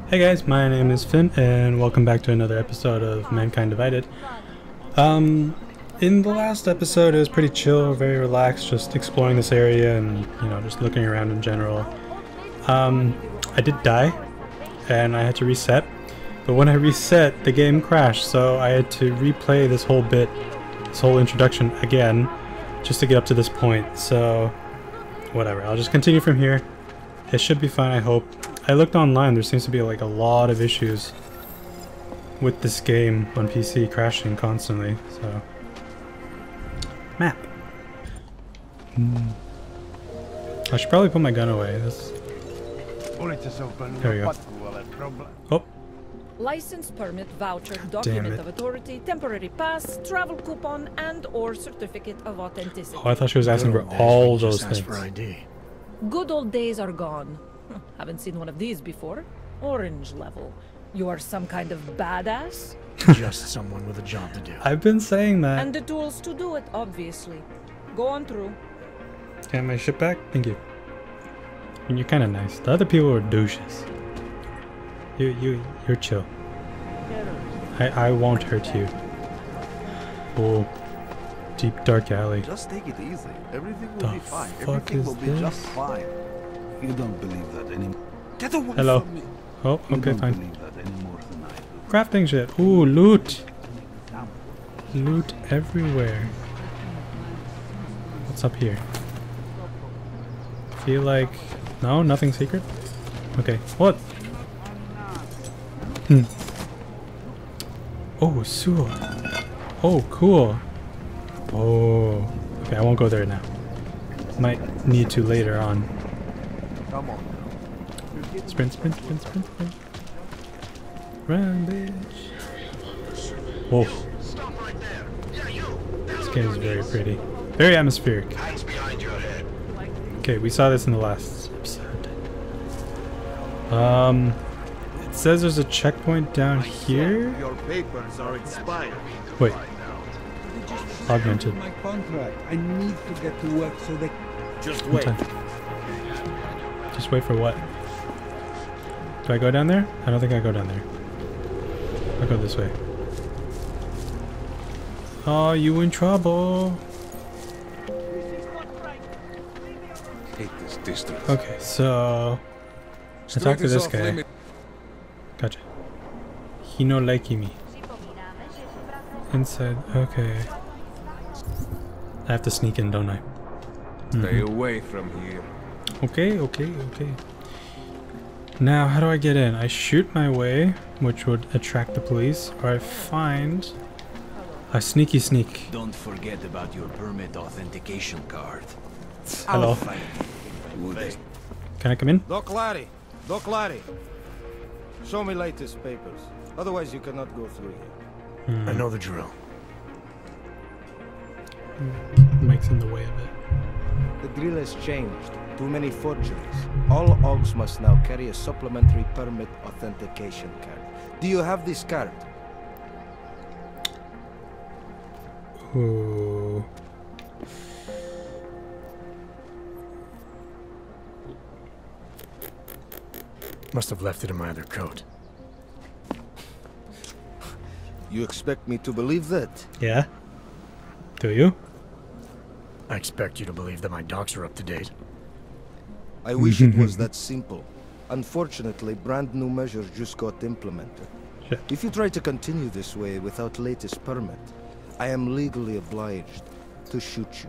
Hey guys, my name is Finn, and welcome back to another episode of Mankind Divided. In the last episode, it was pretty chill, very relaxed, just exploring this area and, you know, just looking around in general. I did die, and I had to reset, but when I reset, the game crashed, so I had to replay this whole bit, this whole introduction again, just to get up to this point, so whatever, I'll just continue from here. It should be fine, I hope. I looked online, there seems to be like a lot of issues with this game on PC crashing constantly, so... Map. I should probably put my gun away. There we go. Oh. License, permit, voucher, document of authority, temporary pass, travel coupon, and or certificate of authenticity. Oh, I thought she was asking for all those things. Good old days are gone. Haven't seen one of these before. Orange level. You are some kind of badass? Just someone with a job to do. I've been saying that. And the tools to do it, obviously. Go on through. Can I have my shit back? Thank you. I mean, you're kind of nice. The other people are douches. You're chill. I won't hurt you. Oh, deep dark alley. Just take it easy. Everything will be fine. Everything will be just fine. You don't believe that anymore. Get away Hello. from me. Oh, You okay, don't fine. believe that anymore than I do. Crafting shit. Ooh, loot. Loot everywhere. What's up here? Feel like... No, nothing secret? Okay, what? Oh, sewer. Oh, cool. Oh, okay, I won't go there now. Might need to later on. Come on. Sprint, sprint, sprint, sprint, sprint. Run, bitch. Whoa. This game is very pretty. Very atmospheric. Okay, we saw this in the last episode. It says there's a checkpoint down here. Your papers are expired. Wait. Augmented. My contract. I need to get to work so they Just One wait. time. Just wait for what? Do I go down there? I don't think I go down there. I'll go this way. Oh, you in trouble. Hate this district. Okay, so... I talked to this guy. Gotcha. He no likey me. Inside, okay. I have to sneak in, don't I? Stay away from here. Okay, okay, okay. Now, how do I get in? I shoot my way, which would attract the police, or I find a sneaky sneak. Don't forget about your permit authentication card. Hello. Can I come in? Doc Larry! Doc Larry! Show me latest papers. Otherwise you cannot go through here. I know the drill. Mike's in the way of it. The drill has changed. Too many forgeries. All OGs must now carry a supplementary permit authentication card. Do you have this card? Ooh. Must have left it in my other coat. You expect me to believe that? Yeah? Do you? I expect you to believe that my docs are up to date. I wish it was that simple. Unfortunately, brand new measures just got implemented. Shit. If you try to continue this way without latest permit, I am legally obliged to shoot you.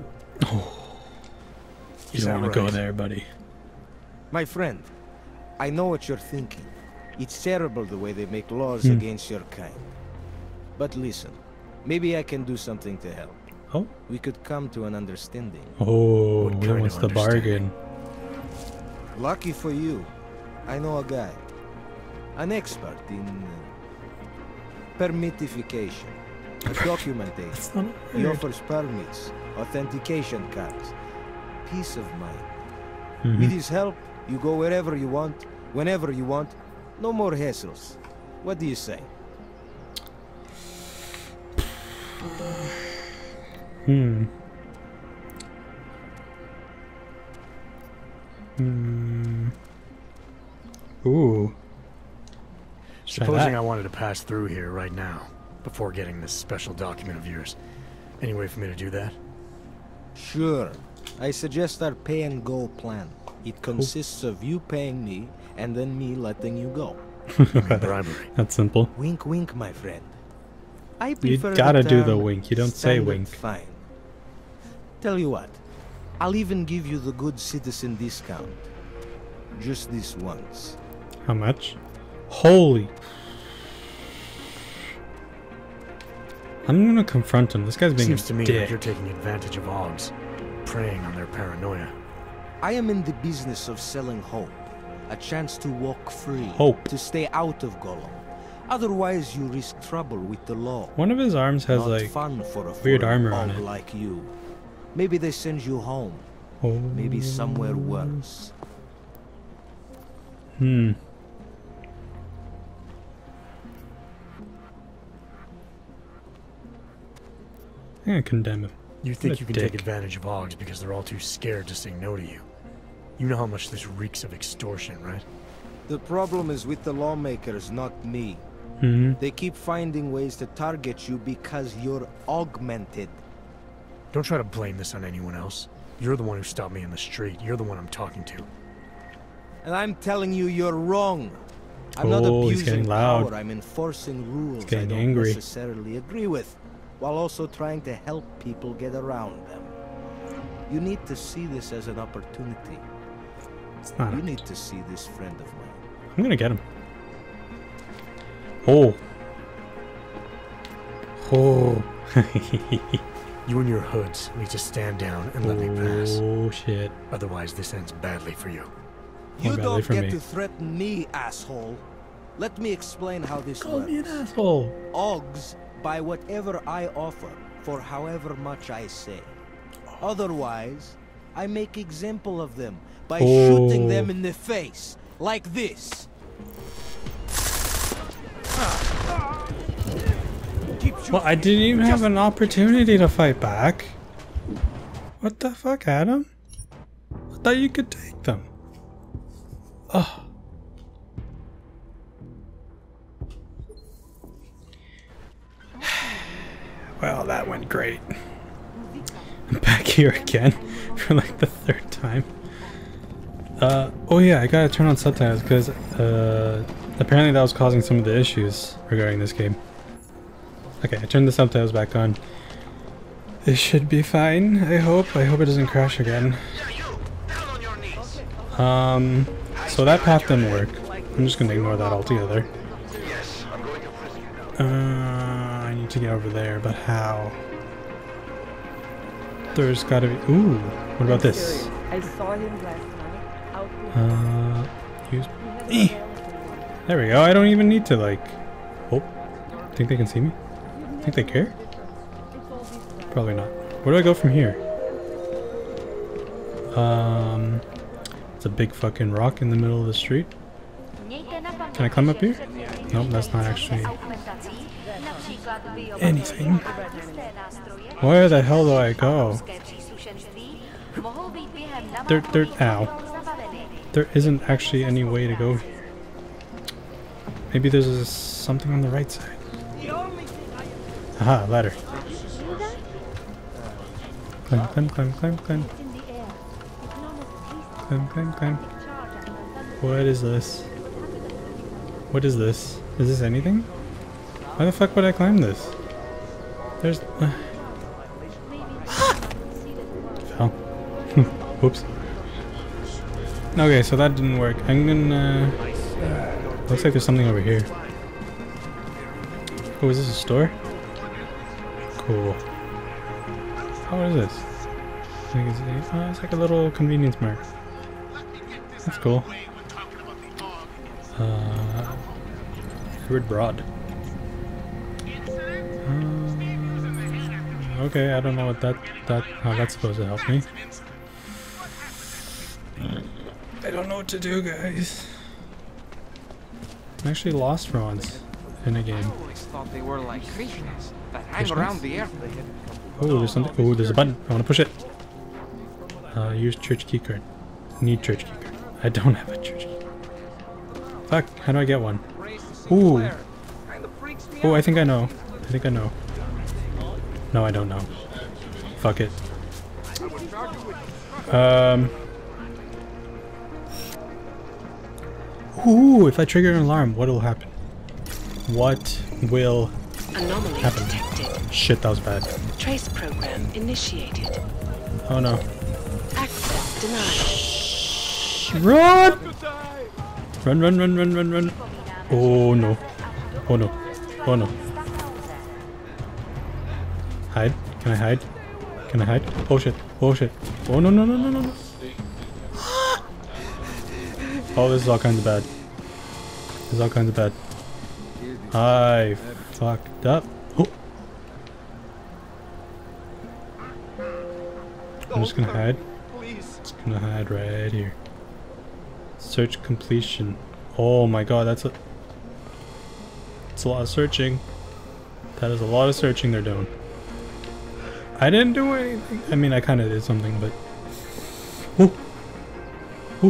You don't want to go there, buddy. My friend, I know what you're thinking. It's terrible the way they make laws against your kind. But listen, maybe I can do something to help. Oh? We could come to an understanding. Oh, What he kind wants of the bargain. Lucky for you, I know a guy. An expert in permitification. A document agent. not a He word. offers permits, authentication cards, peace of mind. With his help, you go wherever you want, whenever you want. No more hassles. What do you say? Ooh. Try Supposing that. I wanted to pass through here right now, before getting this special document of yours. Any way for me to do that? Sure. I suggest our pay-and-go plan. It consists of you paying me, and then me letting you go. Bribery. That's simple. Wink, wink, my friend. I You prefer gotta the do the term wink. You don't say standard wink. Fine. Tell you what, I'll even give you the good citizen discount. Just this once. How much? Holy. I'm gonna confront him. This guy's being Seems to a me dick. like you're taking advantage of Augs, preying on their paranoia. I am in the business of selling hope. A chance to walk free. Hope. To stay out of Gollum. Otherwise, you risk trouble with the law. One of his arms has Not like fun for a weird foreign armor on og it. like you. Maybe they send you home. Oh. Maybe somewhere worse. Hmm. I'm gonna condemn him. You What think a you can dick. take advantage of Augs because they're all too scared to say no to you. You know how much this reeks of extortion, right? The problem is with the lawmakers, not me. Hmm. They keep finding ways to target you because you're augmented. Don't try to blame this on anyone else. You're the one who stopped me in the street. You're the one I'm talking to. And I'm telling you, you're wrong. I'm not Oh, he's abusing getting loud. power. I'm enforcing rules I getting don't angry. necessarily agree with, while also trying to help people get around them. You need to see this as an opportunity. It's not. You need to see this friend of mine. I'm gonna get him. Oh. Oh. You and your hoods need to stand down and let me pass. Oh shit. Otherwise, this ends badly for you. You badly don't for get me. to threaten me, asshole. Let me explain how this Call works. me an asshole. Augs buy whatever I offer for however much I say. Otherwise, I make example of them by shooting them in the face, like this. Well, I didn't even have an opportunity to fight back. What the fuck, Adam? I thought you could take them. Oh. Well, that went great. I'm back here again for like the third time. Oh yeah, I gotta turn on subtitles because apparently that was causing some of the issues regarding this game. Okay, I turned the subtitles back on. This should be fine, I hope. I hope it doesn't crash again. So that path didn't work. I'm just gonna ignore that altogether. I need to get over there, but how? There's gotta be... Ooh, what about this? I saw him last night. Use... There we go, I don't even need to, like... Oh, think they can see me? Think they care? Probably not. Where do I go from here? It's a big fucking rock in the middle of the street. Can I climb up here? Nope, that's not actually anything. Where the hell do I go? Ow. There isn't actually any way to go here. Maybe there's something on the right side. Aha, ladder. Climb, climb, climb, climb, climb. Climb, climb, climb. What is this? What is this? Is this anything? Why the fuck would I climb this? There's... Fell. Whoops. Okay, so that didn't work. I'm gonna... looks like there's something over here. Oh, is this a store? Cool. Oh, what is this? Oh, it's like a little convenience mart. That's cool. Word broad. Okay, I don't know what how that's supposed to help me. I don't know what to do, guys. I'm actually lost for once in a game. Thought they were like Krishnas that hang around the air. Oh, there's something. Oh, there's a button. I want to push it. Use church keycard. Need church keycard. I don't have a church key. Fuck, how do I get one? Ooh. Oh, I think I know. No, I don't know. Fuck it. Ooh, if I trigger an alarm, what will happen? What will happen? Shit, that was bad. Trace program initiated. Oh no. Access denied. Run! Run. Oh no. Oh no. Oh no. Hide? Can I hide? Can I hide? Oh shit. Oh shit. Oh no. Oh, this is all kinds of bad. I fucked up. Oh. I'm just gonna hide. Just gonna hide right here. Search completion. Oh my god, that's a lot of searching. That is a lot of searching they're doing. I didn't do anything. I mean, I kind of did something, but... Oh! Oh!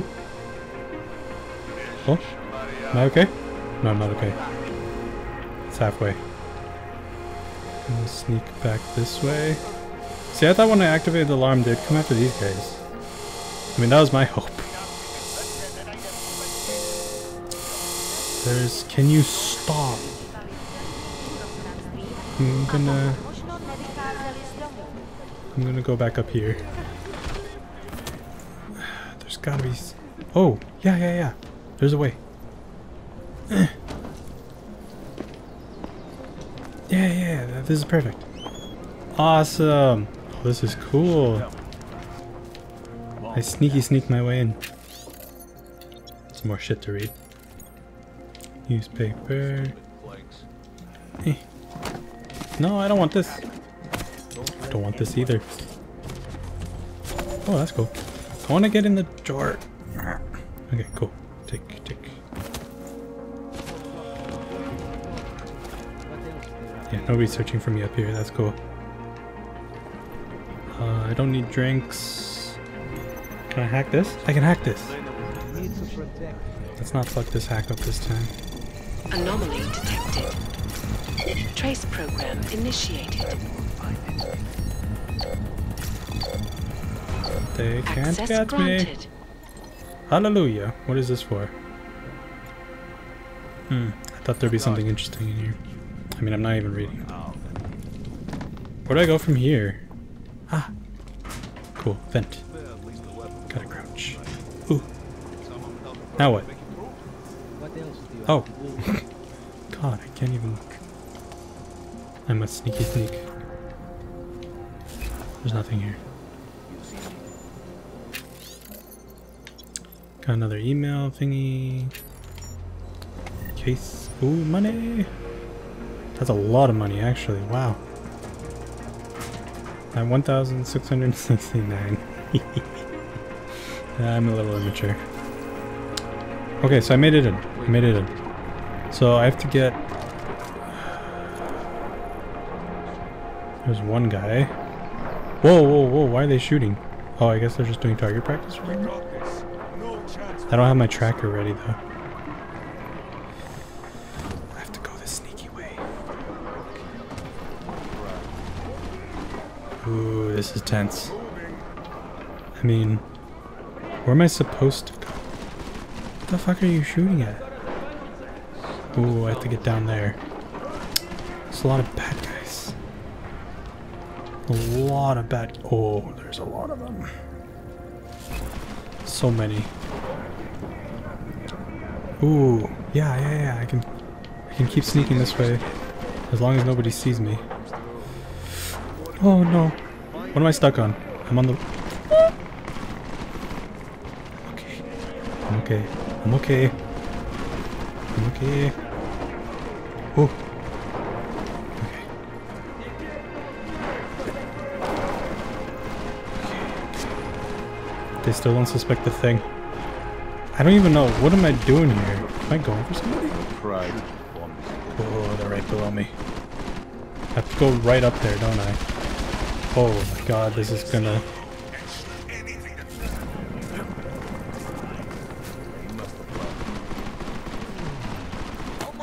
Oh! Am I okay? No, I'm not okay. It's halfway. I'm gonna sneak back this way. See, I thought when I activated the alarm, they'd come after these guys. I mean, that was my hope. Can you stop? I'm gonna go back up here. There's gotta be... Oh! Yeah. There's a way. Yeah, this is perfect. Awesome! Oh, this is cool. I sneak my way in. Some more shit to read. Newspaper. No, I don't want this. I don't want this either. Oh, that's cool. I want to get in the drawer. Okay, cool. Take. Yeah, nobody's searching for me up here. That's cool. I don't need drinks. Can I hack this? I can hack this. Let's not fuck this hack up this time. Anomaly detected. Trace program initiated. They can't Access get granted. me. Hallelujah. What is this for? I thought there'd be something interesting in here. I mean, I'm not even reading. Where do I go from here? Ah. Cool. Vent. Gotta crouch. Ooh. Now what? Oh. God, I can't even... I'm a sneak. There's nothing here. Got another email thingy. Case. Ooh, money. That's a lot of money, actually. Wow. At 1,669. I'm a little immature. Okay, so I made it in. So I have to get... There's one guy. Whoa, why are they shooting? Oh, I guess they're just doing target practice right now. I don't have my tracker ready, though. I have to go this sneaky way. Ooh, this is tense. I mean, where am I supposed to go? What the fuck are you shooting at? Ooh, I have to get down there. There's a lot of bad guys. A lot of bad... Oh, there's a lot of them. So many. Ooh, yeah. I can keep sneaking this way as long as nobody sees me. Oh no. What am I stuck on? I'm on the... I'm okay. Oh. Okay. They still don't suspect the thing. I don't even know. What am I doing here? Am I going for somebody? Pride. Oh, they're right below me. I have to go right up there, don't I? Oh my god, this is gonna...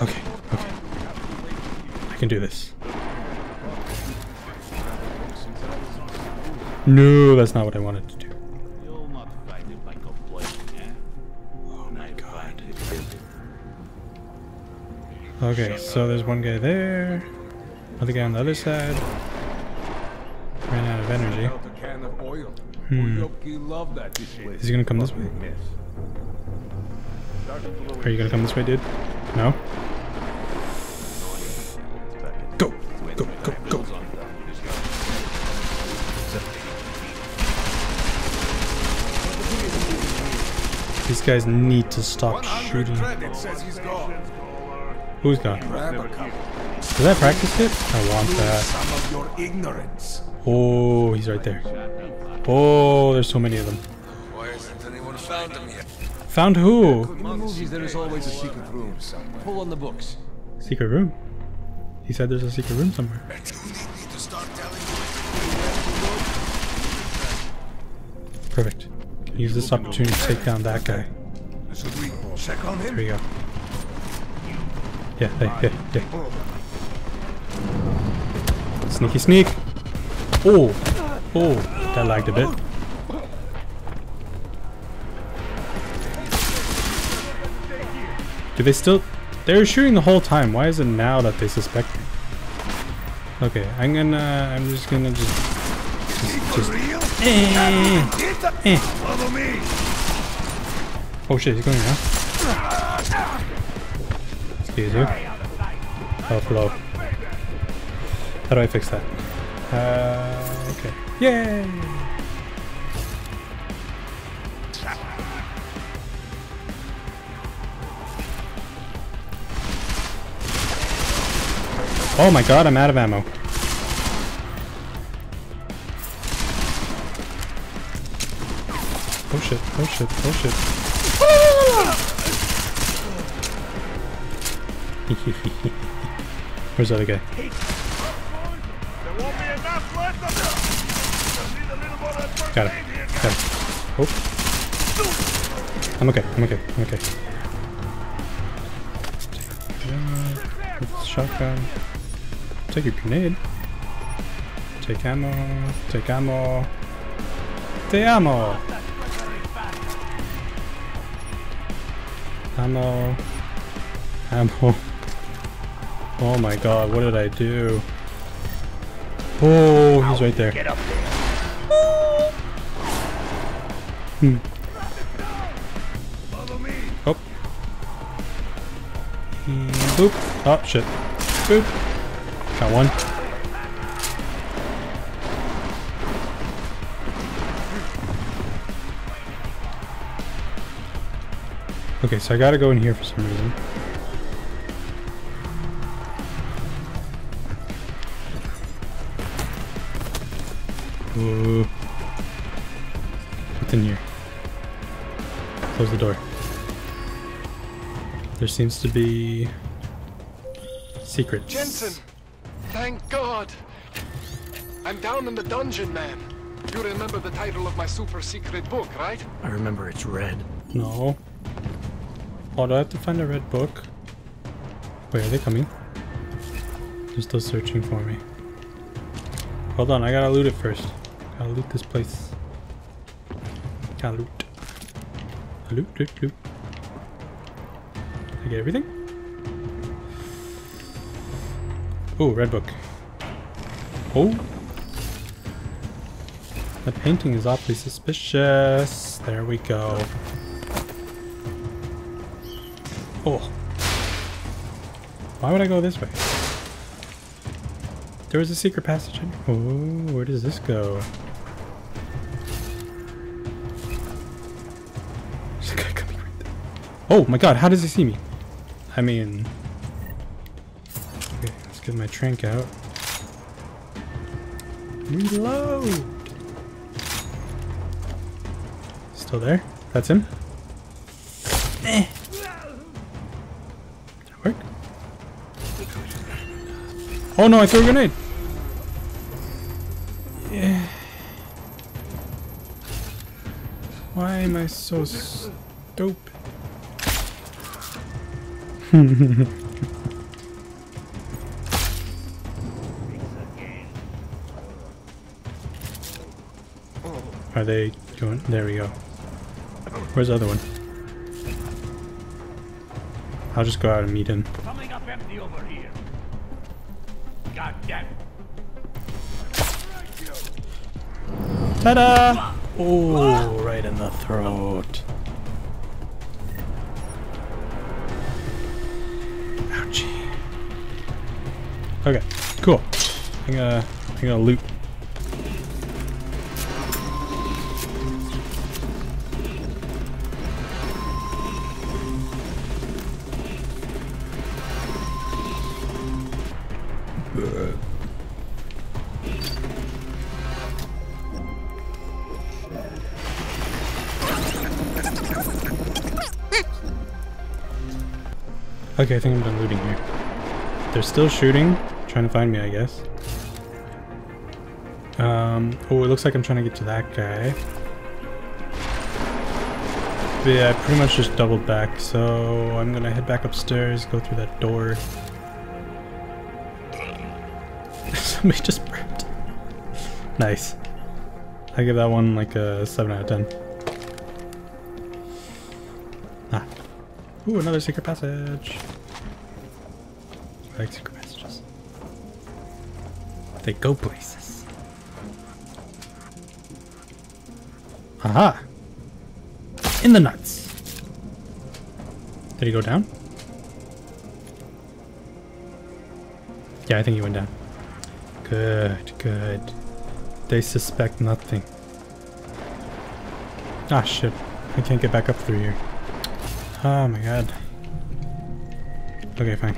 Okay, okay. I can do this. No, that's not what I wanted to do. Oh my god. Okay, so there's one guy there. Another guy on the other side. Ran out of energy. Is he gonna come this way? Are you gonna come this way, dude? No? Go! Go, go, go! These guys need to stop shooting. Who's gone? Does that practice kit? I want that. Oh, he's right there. Oh, there's so many of them. Why hasn't anyone found him yet? Found who? In the movies, there is always a secret room somewhere. Pull on the books. Secret room? He said there's a secret room somewhere. Perfect. Use this opportunity to take down that guy. There we go. Yeah, hey. Sneaky sneak. Oh, that lagged a bit. Do they still? They were shooting the whole time. Why is it now that they suspect me? Okay, I'm just gonna Follow me. Oh shit, he's going now. Excuse you. Health low. How do I fix that? Okay. Yay! Oh my god, I'm out of ammo. Oh shit, oh shit, oh shit. Where's the other guy? Got it. Got it. Oh. I'm okay, I'm okay, I'm okay. Shotgun. Take your grenade. Take ammo. Take ammo. Take ammo. Ammo. Ammo. Oh my god, what did I do? Oh, he's right there. Get up there. Oh. Boop. Oh, shit. Boop. Got one. Okay, so I gotta go in here for some reason. Ooh. What's in here? Close the door. There seems to be secrets. Jensen! Thank God! I'm down in the dungeon, man. You remember the title of my super secret book, right? I remember it's red. No. Oh, do I have to find a red book? Wait, are they coming? They're still searching for me. Hold on, I gotta loot it first. Gotta loot this place. Gotta loot. Loot. Did I get everything? Oh, red book. Oh. The painting is awfully suspicious. There we go. Oh. Why would I go this way? There was a secret passage in here. Oh, where does this go? There's a guy coming right there. Oh my god, how does he see me? I mean... Okay, let's get my trank out. Reload! Still there? That's him? Eh. Did it work? Oh no, I threw a grenade! Yeah. Why am I so stupid? Are they doing? There we go. Where's the other one? I'll just go out and meet him. Coming up empty over here. God damn it. Ta-da! Oh, right in the throat. Ouchie. Okay, cool. I'm gonna loot. Okay, I think I'm done looting here. They're still shooting, trying to find me, I guess. Oh, it looks like I'm trying to get to that guy. But yeah, I pretty much just doubled back, so I'm gonna head back upstairs, go through that door. Somebody just burped. Nice. I give that one like a 7 out of 10. Ah. Ooh, another secret passage. I like secret passages. They go places. Aha! In the nuts! Did he go down? Yeah, I think he went down. Good, good. They suspect nothing. Ah, shit. I can't get back up through here. Oh my god. Okay, fine.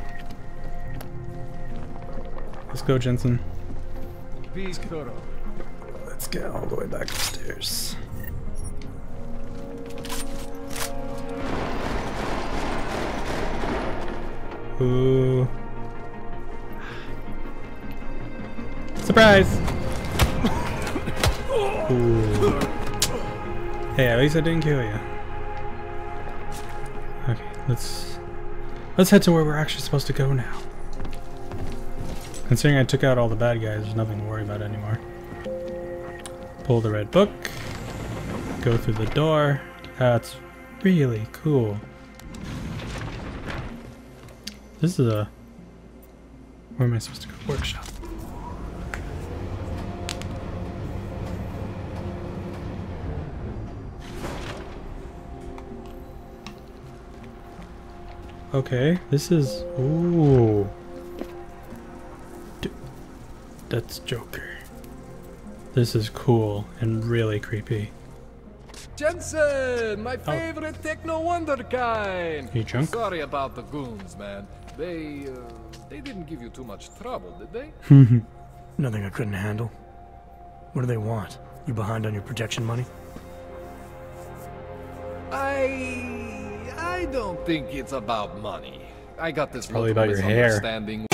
Let's go, Jensen. Let's get all the way back upstairs. Ooh. Surprise! Ooh. Hey, at least I didn't kill you. Okay, let's head to where we're actually supposed to go now. Considering I took out all the bad guys, there's nothing to worry about anymore. Pull the red book. Go through the door. That's really cool. This is a... Where am I supposed to go? Workshop. Okay, this is... Ooh. That's Joker. This is cool and really creepy. Jensen, my favorite techno wonderkind. You drunk? Sorry about the goons, man. They didn't give you too much trouble, did they? Nothing I couldn't handle. What do they want? You behind on your protection money? I don't think it's about money. I got this probably about your hair. Misunderstanding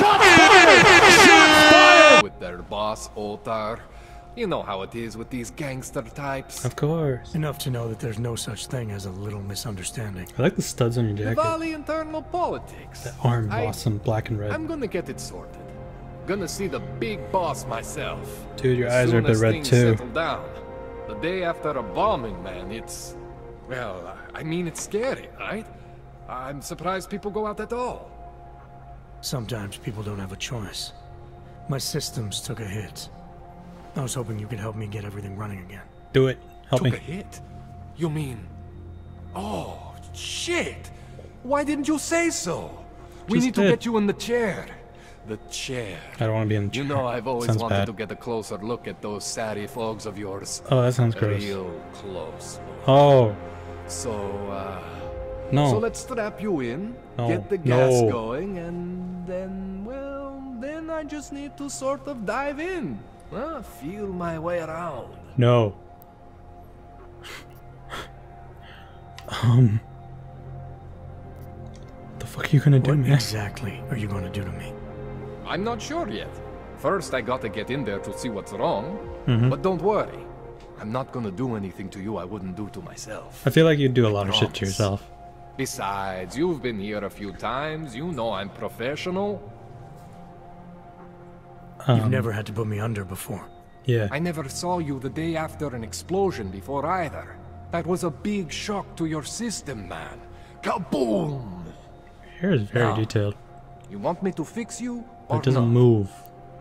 with their boss, Otar. You know how it is with these gangster types. Of course. Enough to know that there's no such thing as a little misunderstanding. I like the studs on your jacket. Valley internal politics. That arm boss in black and red. I'm gonna get it sorted. Gonna see the big boss myself. Dude, your eyes are a bit red too. Settle down. The day after a bombing, man, it's... Well, I mean, it's scary, right? I'm surprised people go out at all. Sometimes people don't have a choice. My systems took a hit. I was hoping you could help me get everything running again. Do it. Help me. Took a hit? You mean... Oh, shit! Why didn't you say so? We need to get you in the chair. The chair. I don't want to be in the chair. You know, I've always Sounds wanted bad. to get a closer look at those satty fogs of yours. Oh, that sounds gross. Real close. Oh. So, No. So let's strap you in, get the gas going, and then, well, then I just need to sort of dive in. Feel my way around. No. The fuck are you gonna do, man? What exactly are you gonna do to me? I'm not sure yet. First, I gotta get in there to see what's wrong. But don't worry. I'm not gonna do anything to you I wouldn't do to myself. I feel like you do a lot of shit to yourself. Besides, you've been here a few times. You know I'm professional. You've never had to put me under before. Yeah. I never saw you the day after an explosion before either. That was a big shock to your system, man. Kaboom! Here is very detailed. You want me to fix you, or It doesn't not? move.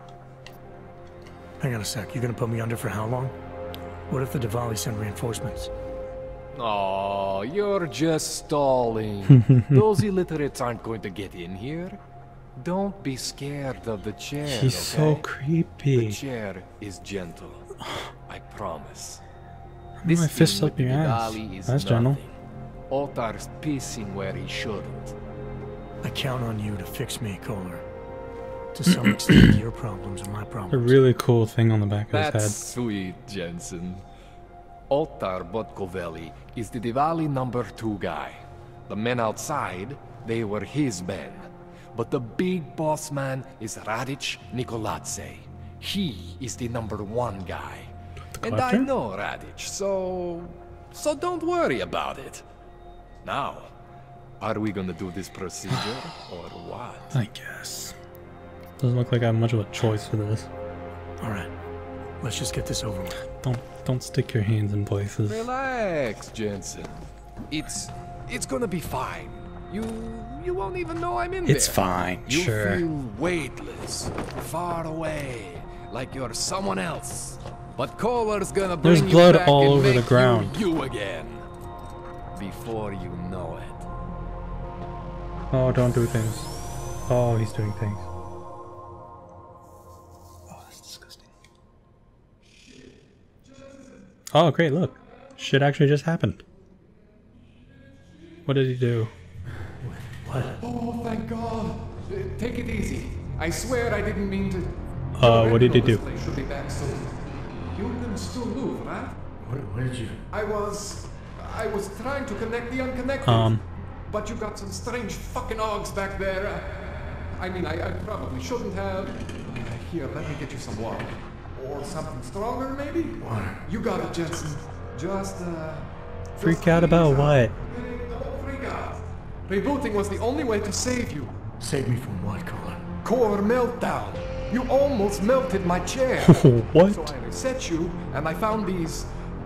Hang on a sec. You're gonna put me under for how long? What if the Diwali send reinforcements? Oh, you're just stalling. Those illiterates aren't going to get in here. Don't be scared of the chair, He's so creepy. The chair is gentle. I promise. My fist up your ass. That's gentle. Ottar's pissing where he shouldn't. I count on you to fix me, Kohler. To some extent, your problems are my A problems. really cool thing on the back of That's his sweet, Jensen. Ottar Botkovelli is the Diwali #2 guy. The men outside, they were his men. But the big boss man is Radic Nikoladze. He is the #1 guy. And I know Radic, so don't worry about it. Now, are we gonna do this procedure or what? I guess. Doesn't look like I have much of a choice for this. Alright, let's just get this over with. Don't stick your hands in places. Relax, Jensen. It's gonna be fine. You won't even know I'm in there. It's fine, You sure. feel weightless, far away, like you're someone else. But Kohler's gonna bring There's you blood back all and over the make ground. You again. Before you know it. Oh, don't do things. Oh, he's doing things. Oh, that's disgusting. Oh, great, look. Shit actually just happened. What did he do? What? Oh, thank God. Take it easy. I swear I didn't mean to. What did he do? Should be back soon. You can still move, right? Where did you... I was trying to connect the unconnected. But you got some strange fucking ogs back there. I mean, I probably shouldn't have. Here, let me get you some water. Or something stronger, maybe? Water. You got it, Jensen. Just, Freak out about what? Don't freak out. Rebooting was the only way to save you. Save me from what, Kohler? Core meltdown. You almost melted my chair. What? So I reset you, and I found these,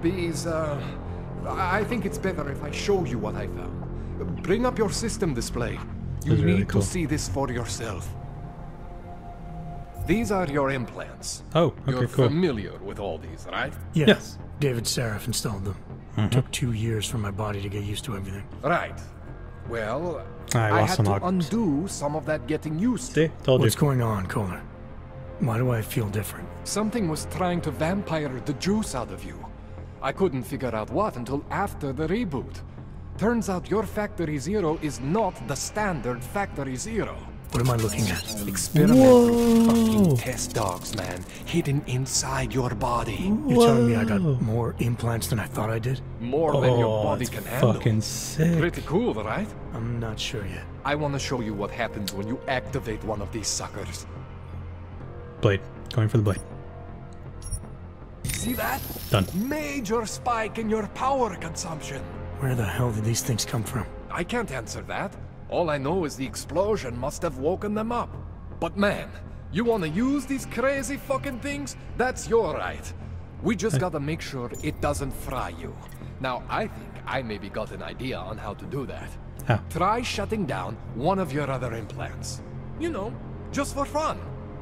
I think it's better if I show you what I found. Bring up your system display. You That's need really cool. to see this for yourself. These are your implants. Oh, okay, You're cool. familiar with all these, right? Yeah. Yes. David Sarif installed them. Took 2 years for my body to get used to everything. Right. Well, I I lost had some to augments. undo some of that getting used to. See? Told you. What's going on, Kohler? Why do I feel different? Something was trying to vampire the juice out of you. I couldn't figure out what until after the reboot. Turns out your Factory Zero is not the standard Factory Zero. What am I looking at? Experimental fucking test dogs, man. Hidden inside your body. You're telling me I got more implants than I thought I did? More than your body that's can handle. fucking sick. Pretty cool, right? I'm not sure yet. I want to show you what happens when you activate one of these suckers. Blade. Going for the blade. See that? Done. Major spike in your power consumption. Where the hell did these things come from? I can't answer that. All I know is the explosion must have woken them up. But man, you want to use these crazy fucking things? That's your right. We just gotta make sure it doesn't fry you. Now, I think I maybe got an idea on how to do that. How? Try shutting down one of your other implants. You know, just for fun.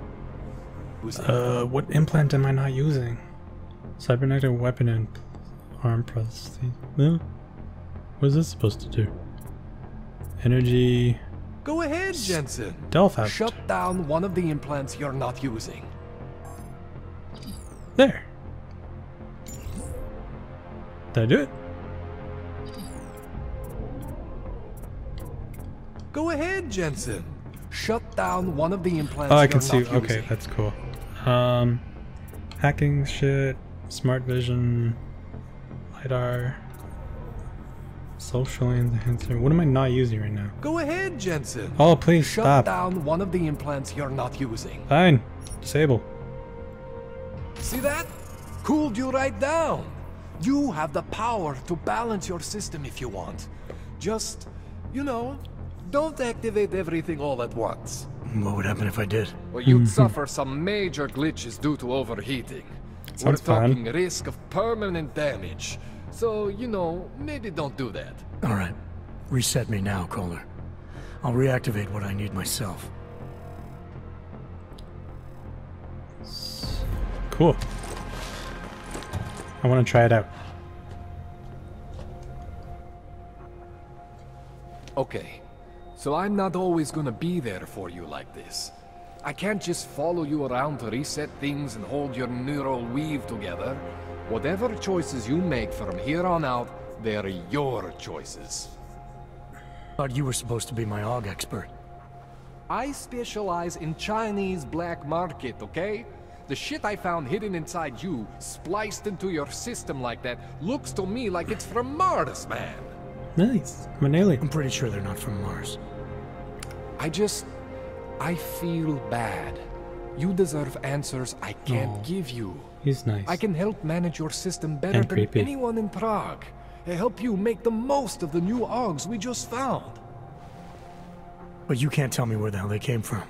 What implant am I not using? Cybernetic weapon and arm prosthesis. No? What is this supposed to do? Energy. Go ahead, Jensen. Delphout. Shut down one of the implants you're not using. There. Did I do it? Go ahead, Jensen. Shut down one of the implants Oh, I you're can see. not Okay, using. that's cool. Hacking shit, smart vision, lidar, social enhancer. What am I not using right now? Go ahead, Jensen. Oh, please Shut stop. down one of the implants you're not using. Fine. Disable. See that? Cooled you right down. You have the power to balance your system if you want. Just, you know, don't activate everything all at once. What would happen if I did? Well, you'd suffer some major glitches due to overheating. We're Sounds fun. talking risk of permanent damage. So, you know, maybe don't do that. All right. Reset me now, Kohler. I'll reactivate what I need myself. Cool. I want to try it out. Okay, so I'm not always gonna be there for you like this. I can't just follow you around to reset things and hold your neural weave together. Whatever choices you make from here on out, they're your choices. Thought you were supposed to be my AUG expert. I specialize in Chinese black market, okay? The shit I found hidden inside you, spliced into your system like that, looks to me like it's from Mars, man. Nice. I'm an alien. I'm pretty sure they're not from Mars. I feel bad. You deserve answers I can't give you. He's nice. I can help manage your system better And than creepy. anyone in Prague. I help you make the most of the new AUGs we just found. But you can't tell me where the hell they came from.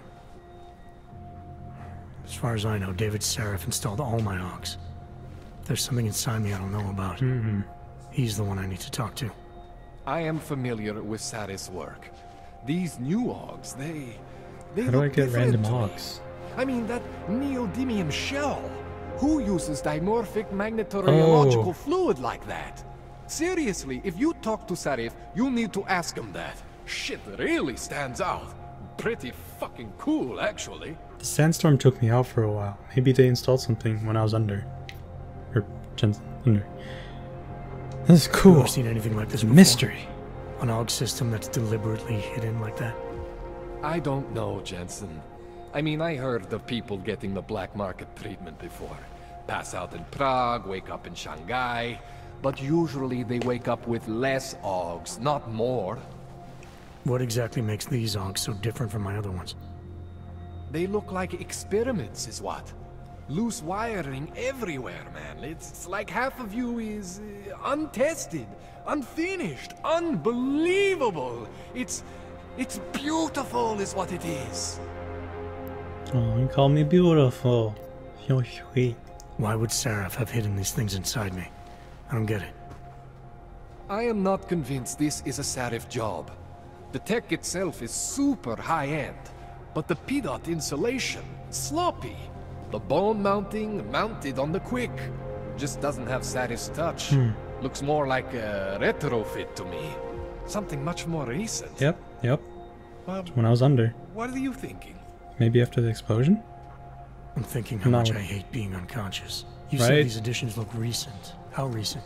As far as I know, David Seraph installed all my AUGs. There's something inside me I don't know about. He's the one I need to talk to. I am familiar with Sarah's work. These new AUGs, they How do I look get different random to me. AUGs? I mean, that neodymium shell. Who uses dimorphic magnetorheological fluid like that? Seriously, if you talk to Sarif, you need to ask him that. Shit really stands out. Pretty fucking cool, actually. The sandstorm took me out for a while. Maybe they installed something when I was under. Or under. This is You cool. ever seen anything like this before? Mystery. An AUG system that's deliberately hidden like that? I don't know, Jensen. I mean, I heard of people getting the black market treatment before. Pass out in Prague, wake up in Shanghai. But usually they wake up with less AUGs, not more. What exactly makes these AUGs so different from my other ones? They look like experiments, is what. Loose wiring everywhere, man. It's like half of you is untested, unfinished, unbelievable. It's beautiful, is what it is. Oh, you call me beautiful. You're sweet. Why would Seraph have hidden these things inside me? I don't get it. I am not convinced this is a Sarif job. The tech itself is super high-end, but the PDOT insulation, sloppy. The bone mounting, mounted on the quick. Just doesn't have Sarif's touch. Looks more like a retrofit to me. Something much more recent. Yep. When I was under. What are you thinking? Maybe after the explosion? I'm thinking how much I hate being unconscious. You said these additions look recent. How recent?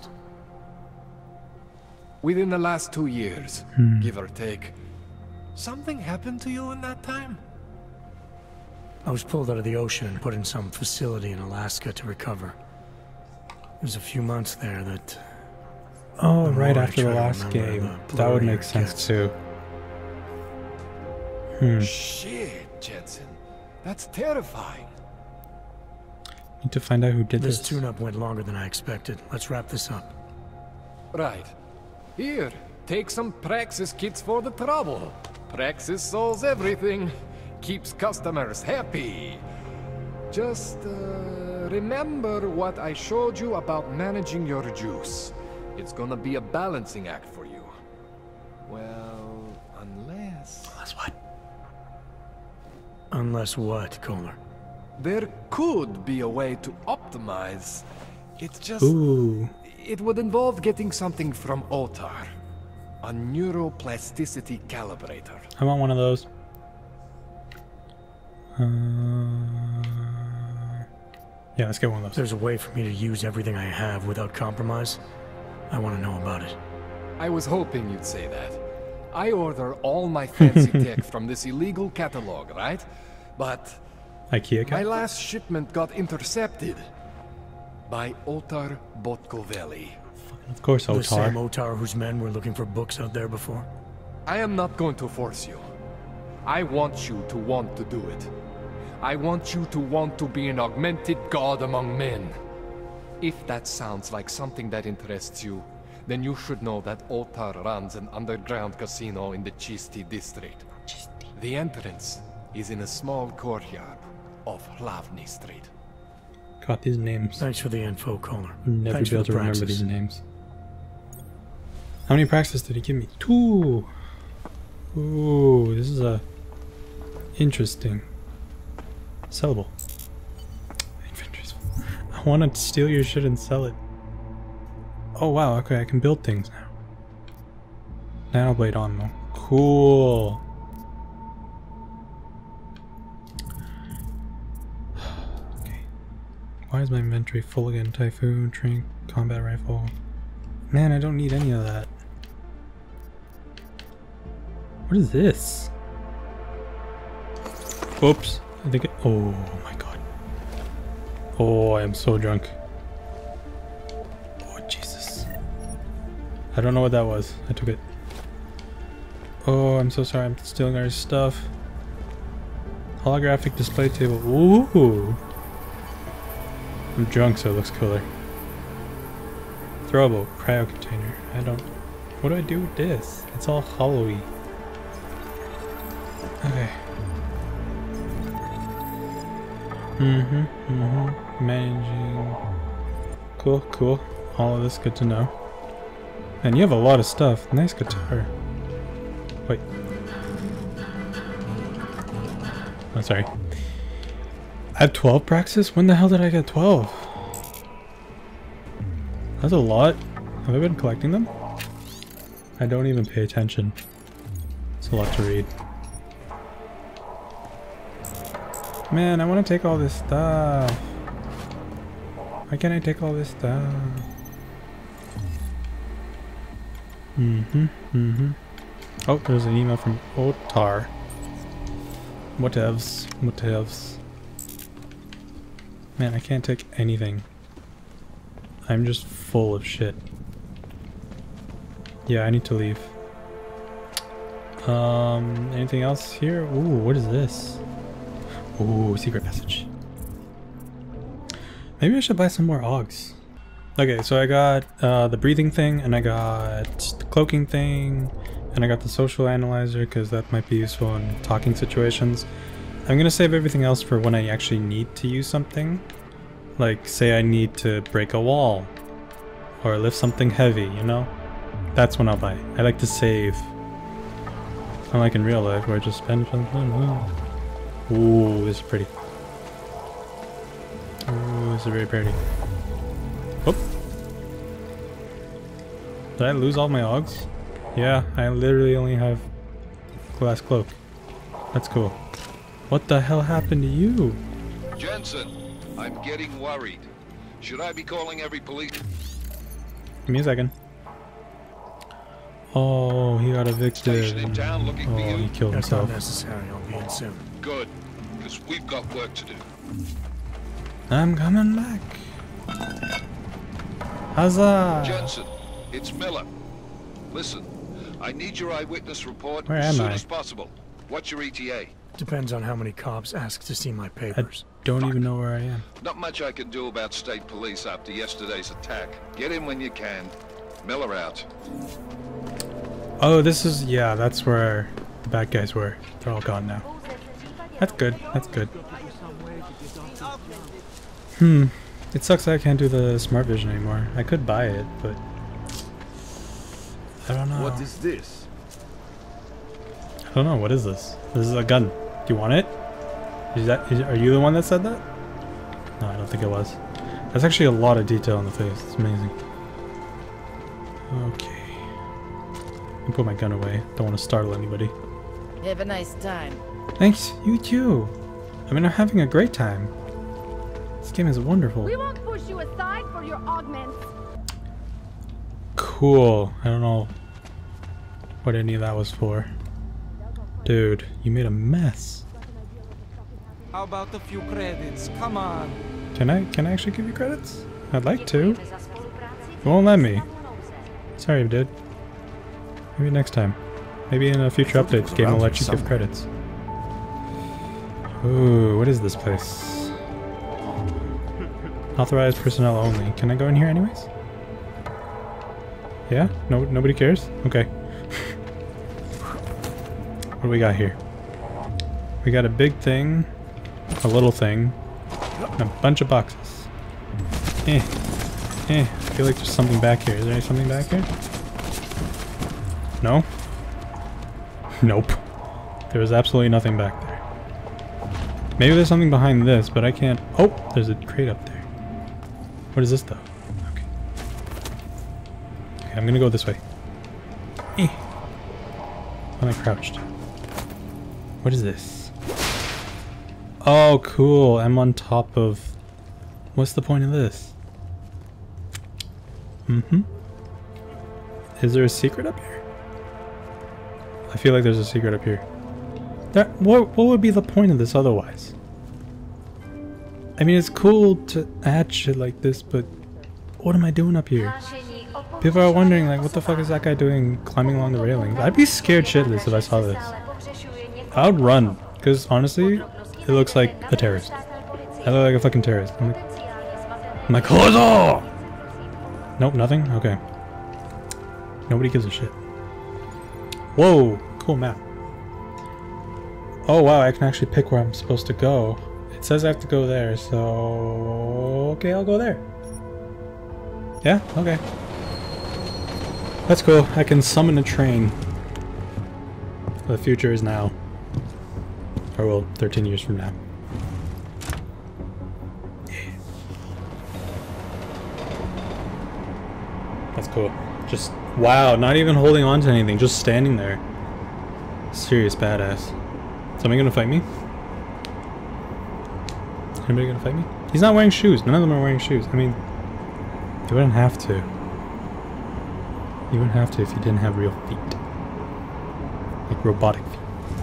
Within the last 2 years, give or take. Something happened to you in that time? I was pulled out of the ocean and put in some facility in Alaska to recover. It was a few months there that... Oh, right after the last game. That would make sense too. Shit, Jensen. That's terrifying. Need to find out who did This this. tune-up went longer than I expected. Let's wrap this up. Right. Here, take some Praxis kits for the trouble. Praxis solves everything. Keeps customers happy. Just, remember what I showed you about managing your juice. It's gonna be a balancing act for you. Well, unless... Unless what? Unless what, Kohler? There could be a way to optimize. It's just... Ooh. It would involve getting something from Otar. A neuroplasticity calibrator. I want one of those. Yeah, let's get one of those. There's a way for me to use everything I have without compromise. I want to know about it. I was hoping you'd say that. I order all my fancy tech from this illegal catalog, right? But IKEA my last shipment got intercepted by Otar Botkovelli. Of course, The same Otar. Otar whose men were looking for books out there before? I am not going to force you. I want you to want to do it. I want you to want to be an augmented god among men. If that sounds like something that interests you, then you should know that Otar runs an underground casino in the Chisti district. The entrance is in a small courtyard off Hlavny Street. Got these names. Thanks for the info, Caller. Never Thanks be able for to the remember praxis. these names. How many praxis did he give me? 2! Ooh, this is a interesting. Sellable. Inventories. I want to steal your shit and sell it. Oh wow, okay, I can build things now. Nanoblade ammo. Cool. Okay. Why is my inventory full again? Typhoon, Trink, combat rifle. Man, I don't need any of that. What is this? Oops. I think it. Oh my god. Oh, I am so drunk. Oh, Jesus. I don't know what that was. I took it. Oh, I'm so sorry. I'm stealing our stuff. Holographic display table. Ooh. I'm drunk, so it looks cooler. Throwable cryo container. I don't. What do I do with this? It's all hollowy. Okay. Managing. Cool, cool. All of this good to know. And you have a lot of stuff. Nice guitar. Wait. Oh, sorry. I have 12 praxis? When the hell did I get 12? That's a lot. Have I been collecting them? I don't even pay attention. It's a lot to read. Man, I want to take all this stuff. Why can't I take all this stuff? Oh, there's an email from Otar. Whatevs. Whatevs. Man, I can't take anything. I'm just full of shit. Yeah, I need to leave. Anything else here? Ooh, what is this? Ooh, secret passage. Maybe I should buy some more augs. Okay, so I got the breathing thing, and I got the cloaking thing, and I got the social analyzer because that might be useful in talking situations. I'm gonna save everything else for when I actually need to use something. Like, say I need to break a wall or lift something heavy, you know? That's when I'll buy. I like to save. Unlike in real life where I just spend something. Ooh, this is pretty. Ooh, this is very pretty. Whoop. Did I lose all my augs? Yeah, I literally only have glass cloak. That's cool. What the hell happened to you? Jensen, I'm getting worried. Should I be calling every police? Give me a second. Oh, he got evicted. In town looking for you? He killed himself. That's not necessary. I'll be in soon. Good, because we've got work to do. I'm coming back. Huzzah! Jensen, it's Miller. Listen, I need your eyewitness report Where as am soon I? as possible. What's your ETA? Depends on how many cops ask to see my papers. I don't even know where I am. Not much I can do about state police after yesterday's attack. Get in when you can. Miller out. Oh, this is, yeah, that's where the bad guys were. They're all gone now. That's good. That's good. It sucks that I can't do the smart vision anymore. I could buy it, but I don't know. What is this? I don't know. What is this? This is a gun. Do you want it? Are you the one that said that? No, I don't think it was. That's actually a lot of detail on the face. It's amazing. Okay. I'll put my gun away. Don't want to startle anybody. Have a nice time. Thanks. You too. I mean, I'm having a great time. This game is wonderful. We won't push you aside for your augments. Cool. I don't know what any of that was for. Dude, you made a mess. How about a few credits? Come on. Can I actually give you credits? I'd like to. You won't let me. Sorry, dude. Maybe next time. Maybe in a future update, the game will let you give credits. Ooh, what is this place? Authorized personnel only. Can I go in here anyways? Yeah? No, nobody cares? Okay. What do we got here? We got a big thing, a little thing, and a bunch of boxes. I feel like there's something back here. Is there something back here? No? Nope. There was absolutely nothing back there. Maybe there's something behind this, but I can't... Oh! There's a crate up there. What is this, though? Okay. Okay, I'm gonna go this way. I'm crouched. What is this? Oh, cool. I'm on top of... What's the point of this? Is there a secret up here? I feel like there's a secret up here. What would be the point of this otherwise? I mean, it's cool to add shit like this, but what am I doing up here? People are wondering, like, what the fuck is that guy doing climbing along the railings? I'd be scared shitless if I saw this. I would run, because honestly, it looks like a terrorist. I look like a fucking terrorist. I'm like, Hozo! Nope, nothing? Okay. Nobody gives a shit. Whoa! Cool map. Oh wow, I can actually pick where I'm supposed to go. It says I have to go there, so... Okay, I'll go there. Yeah? Okay. That's cool. I can summon a train. The future is now. Or well, 13 years from now. Yeah. That's cool. Just, wow, not even holding on to anything, just standing there. Serious badass. Somebody gonna fight me? Anybody gonna fight me? He's not wearing shoes. None of them are wearing shoes. I mean, you wouldn't have to. You wouldn't have to if you didn't have real feet. Like robotic feet.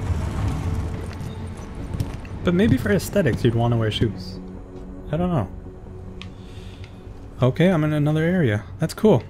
But maybe for aesthetics you'd want to wear shoes. I don't know. Okay, I'm in another area. That's cool.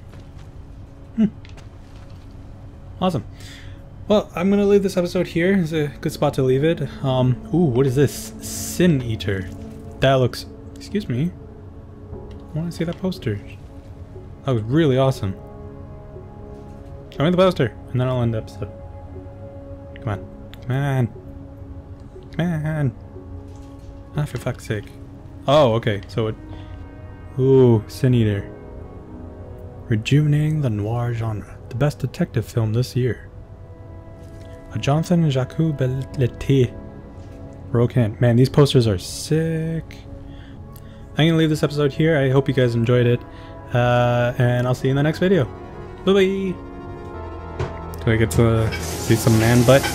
Awesome. Well, I'm gonna leave this episode here. It's a good spot to leave it. Ooh, what is this? Sin Eater. That looks... Excuse me. I want to see that poster. That was really awesome. Show me the poster, and then I'll end the episode. Come on. Come on. Come on. Ah, for fuck's sake. Oh, okay. So it... Ooh, Sin Eater. Rejuvenating the noir genre. The best detective film this year. A Jonathan and Jacques Belleté. Rocan. Man, these posters are sick. I'm gonna leave this episode here. I hope you guys enjoyed it. And I'll see you in the next video. Bye-bye. Do I get to see some man butt?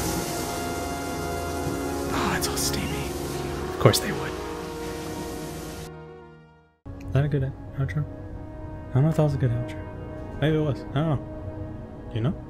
Oh, it's all steamy. Of course they would. Is that a good outro? I don't know if that was a good outro. Maybe it was. I don't know. Do you know?